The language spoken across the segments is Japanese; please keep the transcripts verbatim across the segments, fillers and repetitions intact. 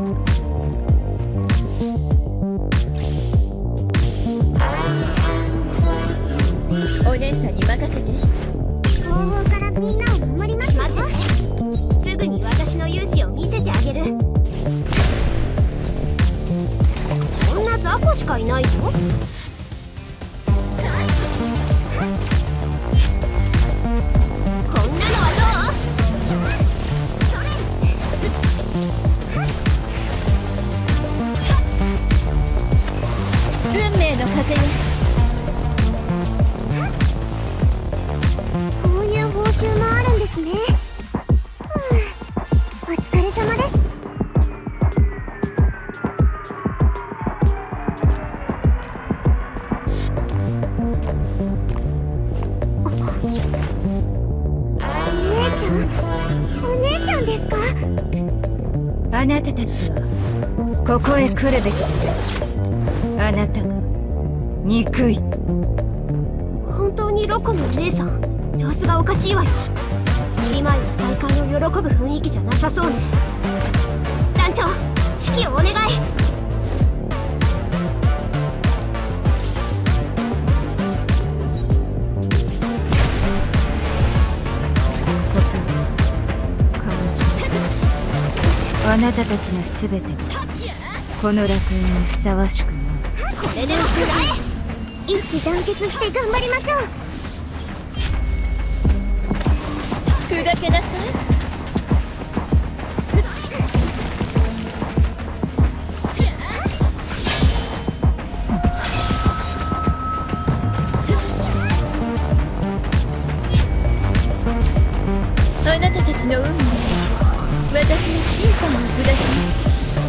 お姉さんに任せて。 後方からみんなを守りますよ。 待ってて、すぐに私の勇姿を見せてあげる。こんな雑魚しかいないぞ。こんなのはどう？ 運命の風よ。 こういう報酬もあるんですね。ふう、お疲れ様です。お姉ちゃん、お姉ちゃんですか？ あなたたちはここへ来るべき。あなたが憎い。 本当にロコのお姉さん、様子がおかしいわよ。姉妹の再会を喜ぶ雰囲気じゃなさそうね。団長、指揮をお願い。 あなたたちの全てがこの楽園にふさわしくない。 これでも食らえ。 一致団結して頑張りましょう。 砕けなさい。あなたたちの運命、私に審判を下します。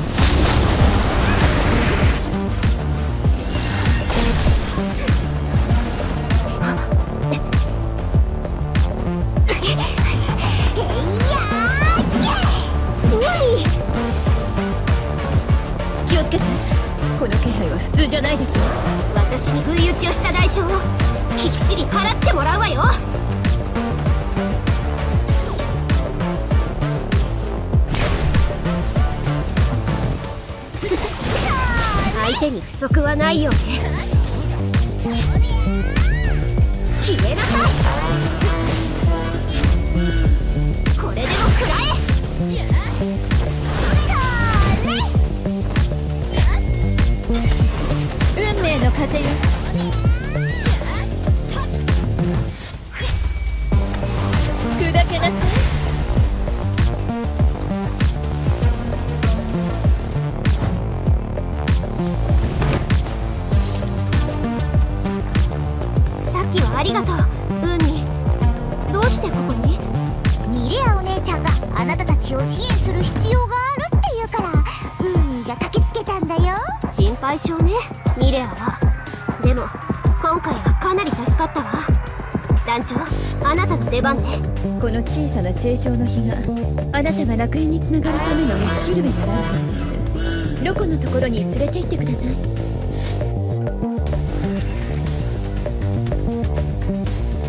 気をつけて。この気配は普通じゃないですよ。 私に不意打ちをした代償をきっちり払ってもらうわよ。相手に不足はないようね。消えなさい。これでも食らえ。 運命の風よ。砕けなさい。 さっきはありがとう、ウンミ。どうしてここに？ ミレアお姉ちゃんがあなたたちを支援する必要があるって言うから、ウーミーが駆けつけたんだよ。 心配性ね、ミレアは。でも今回はかなり助かったわ。団長、あなたの出番ね。 この小さな清浄の火があなたが楽園につながるための道しるべになるはずです。ロコのところに連れて行ってください。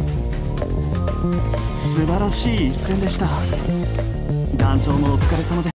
素晴らしい一戦でした。団長もお疲れ様です。